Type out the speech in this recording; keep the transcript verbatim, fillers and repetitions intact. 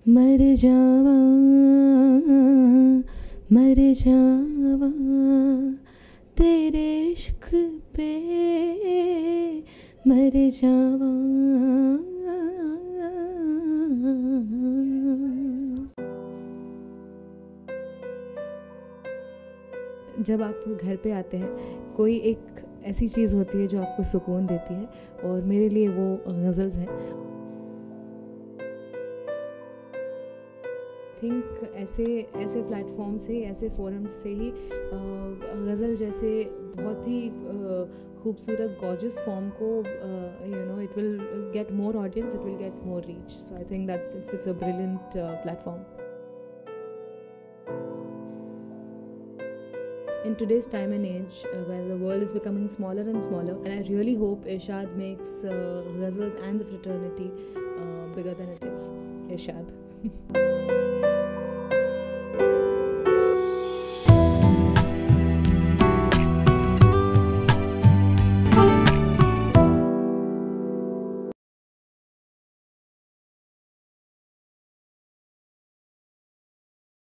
मर जावा मर जावा तेरे इश्क पे मर जावा। जब आप घर पे आते हैं कोई एक ऐसी चीज़ होती है जो आपको सुकून देती है, और मेरे लिए वो गज़ल्स हैं। थिंक ऐसे ऐसे प्लेटफॉर्म से, ऐसे फोरम्स से ही गज़ल जैसे बहुत ही खूबसूरत गॉर्जियस फॉर्म को you know it will get more audience, it will get more reach. So I think that's it's it's a brilliant platform. In today's time and age, uh, where the world is becoming smaller and smaller, and I really hope Irshad makes uh, ghazals and the fraternity uh, bigger than it is. Irshad.